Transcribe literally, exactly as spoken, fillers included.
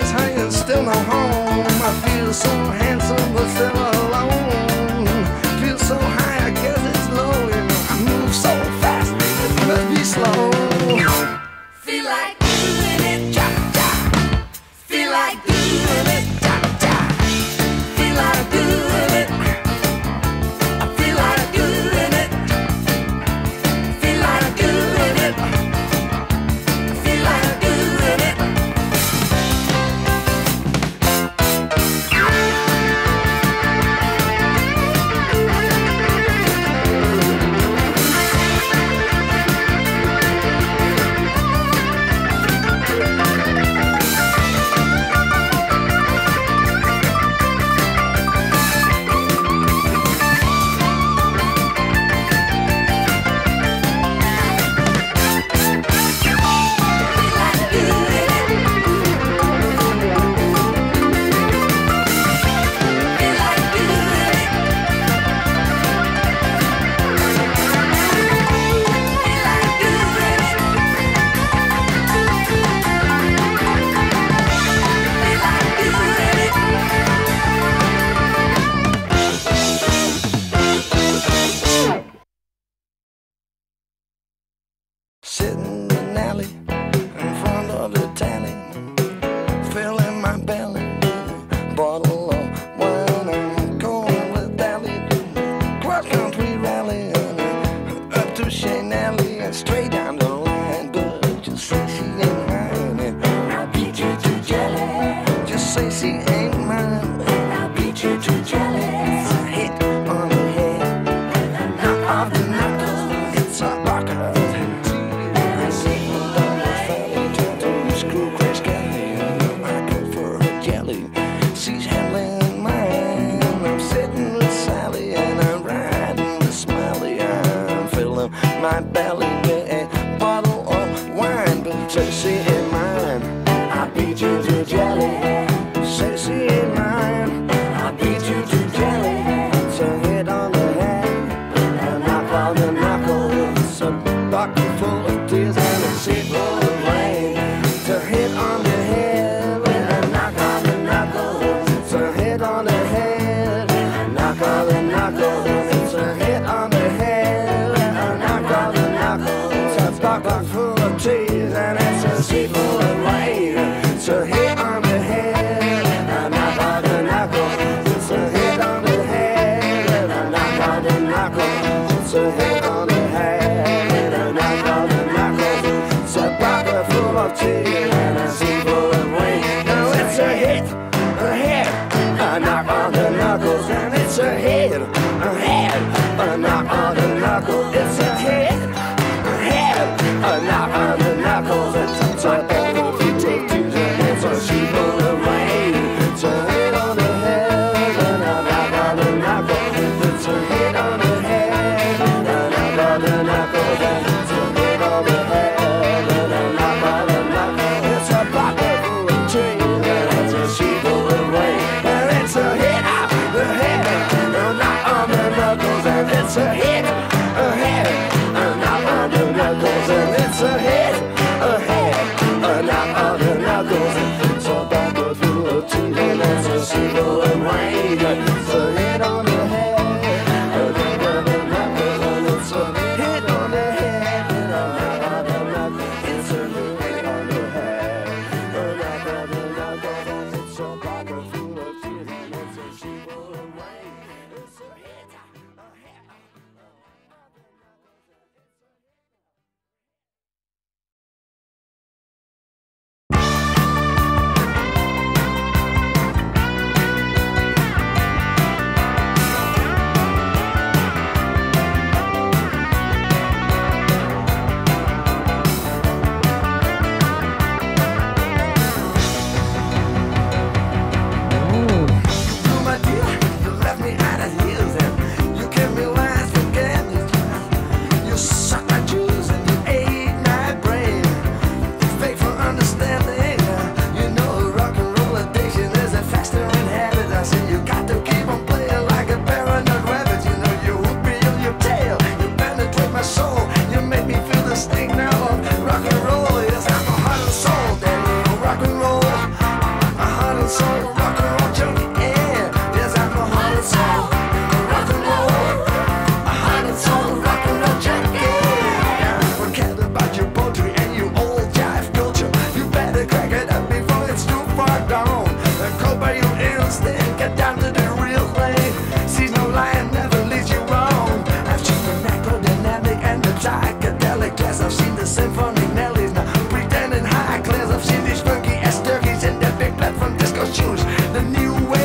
just hanging, still no home. I feel so handsome but still alone. Feel so high, I guess it's low. You know, I move so fast, it must be slow. Feel like doing it, cha cha. Feel like doing it, cha cha. Feel like doing it. I feel like doing it. Feel like doing it. Feel like doing it. Sitting in an alley in front of the tally, filling my belly with a bottle of wine. I'm going with Dally to cross country rally and up to Shane Alley and straight down the line. But just say she ain't mine, and I'll beat you to jelly. Just say she ain't mine, and I'll beat you to jelly. It's a hit on the head and a knock off the knuckles. It's a rocker. She's handling mine. I'm sitting with Sally and I'm riding with Smiley. I'm filling my belly with a bottle of wine. But say she ain't mine, I beat you to jelly. Say she ain't mine, I beat you to jelly. It's a hit on the head, a knock on the knuckles. It's a bucket full of tears and a seat full of rain. It's a hit on the head with a knock on the knuckles. It's a hit on the head, a knock on the knuckles. It's a hit on the head, a knock on the knuckles. It's a bucket full of tears and it's a sea full of rain. It's a hit on the head, a knock on the knuckles. It's a hit on the head, a knock on the knuckles. It's a hit on the head, a knock on the knuckles. It's a bucket full of tears and a sea full of rain. Now it's a hit, a hit, a knock on the knuckles, and it's a hit, a head, a knock on the knuckles. It's a hit, a head, a knock on the knuckles. It's a ball of fifty-twos and it's a sea full of rain. It's a hit on the head and a knock on the knuckles. It's a hit on the head and a knock on the knuckles. It's a hit on the head and a knock on the knuckles. It's a bucket full of trees and it's a sea full of rain. And it's a hit on the head and a knock on the knuckles. And it's a hit, a head, a knock on the knuckles. And it's a hit, a head, a knock on the knuckles. It's a bucket full of trees and it's a sea full of rain. It's a hit on the head, a knock on the knuckles. And it's a hit on the head and a knock on the knuckles. It's a hit on the head, a knock on the knuckles. And it's a bucket full of trees and it's a sea full of rain. It's a hit, a head. news, the new